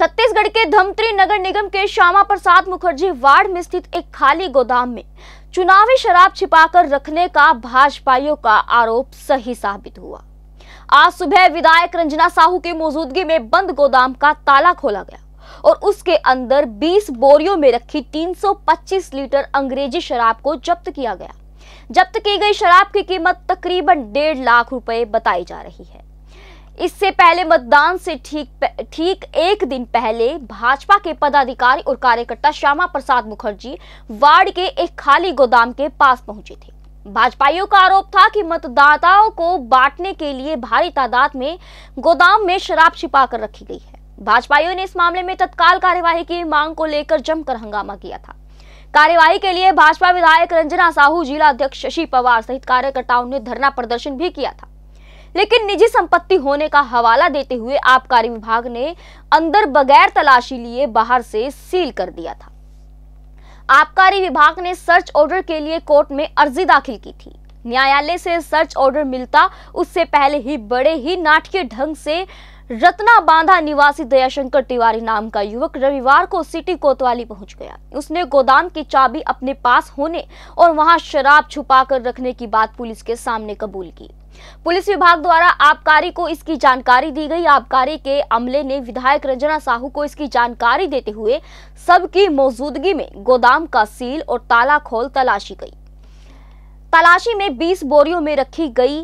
छत्तीसगढ़ के धमतरी नगर निगम के श्यामा प्रसाद मुखर्जी वार्ड में स्थित एक खाली गोदाम में चुनावी शराब छिपाकर रखने का भाजपाइयों का आरोप सही साबित हुआ। आज सुबह विधायक रंजना साहू की मौजूदगी में बंद गोदाम का ताला खोला गया और उसके अंदर 20 बोरियों में रखी 325 लीटर अंग्रेजी शराब को जब्त किया गया। जब्त की गई शराब की कीमत तकरीबन 1.5 लाख रुपए बताई जा रही है। इससे पहले मतदान से ठीक एक दिन पहले भाजपा के पदाधिकारी और कार्यकर्ता श्यामा प्रसाद मुखर्जी वार्ड के एक खाली गोदाम के पास पहुंचे थे। भाजपाइयों का आरोप था कि मतदाताओं को बांटने के लिए भारी तादाद में गोदाम में शराब छिपा कर रखी गई है। भाजपाइयों ने इस मामले में तत्काल कार्यवाही की मांग को लेकर जमकर हंगामा किया था। कार्यवाही के लिए भाजपा विधायक रंजना साहू, जिला अध्यक्ष शशि पवार सहित कार्यकर्ताओं ने धरना प्रदर्शन भी किया था, लेकिन निजी संपत्ति होने का हवाला देते हुए आबकारी विभाग ने अंदर बगैर तलाशी लिए बाहर से सील कर दिया था। आबकारी विभाग ने सर्च ऑर्डर के लिए कोर्ट में अर्जी दाखिल की थी। न्यायालय से सर्च ऑर्डर मिलता उससे पहले ही बड़े ही नाटकीय ढंग से रत्ना बांधा निवासी दयाशंकर तिवारी नाम का युवक रविवार को सिटी कोतवाली पहुंच गया। उसने गोदाम की चाबी अपने पास होने और वहां शराब छुपा कर रखने की बात पुलिस के सामने कबूल की। पुलिस विभाग द्वारा आबकारी को इसकी जानकारी दी गई। आबकारी के अमले ने विधायक रंजना साहू को इसकी जानकारी देते हुए सबकी मौजूदगी में गोदाम का सील और ताला खोल तलाशी गई। तलाशी में 20 बोरियों में रखी गई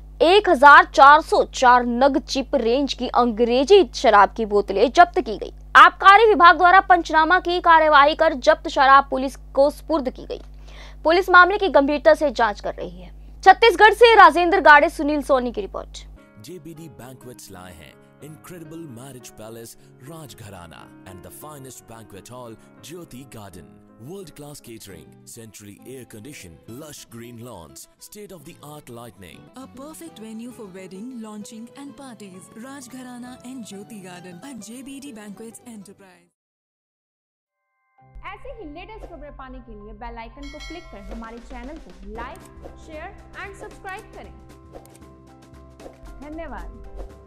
1404 नग चिप रेंज की अंग्रेजी शराब की बोतलें जब्त की गई। आबकारी विभाग द्वारा पंचनामा की कार्यवाही कर जब्त शराब पुलिस को सुपुर्द की गई। पुलिस मामले की गंभीरता से जांच कर रही है। छत्तीसगढ़ से राजेंद्र गाड़े, सुनील सोनी की रिपोर्ट। JBD Banquets लाए हैं incredible marriage palace Rajgharana and the finest banquet hall Jyoti Garden. World-class catering, centrally air-conditioned, lush green lawns, state-of-the-art lighting. A perfect venue for wedding, launching and parties. Rajgharana and Jyoti Garden at JBD Banquets Enterprise. ऐसे ही latest खबरें पाने के लिए bell icon को click कर हमारे channel को like, share and subscribe करें। धन्यवाद।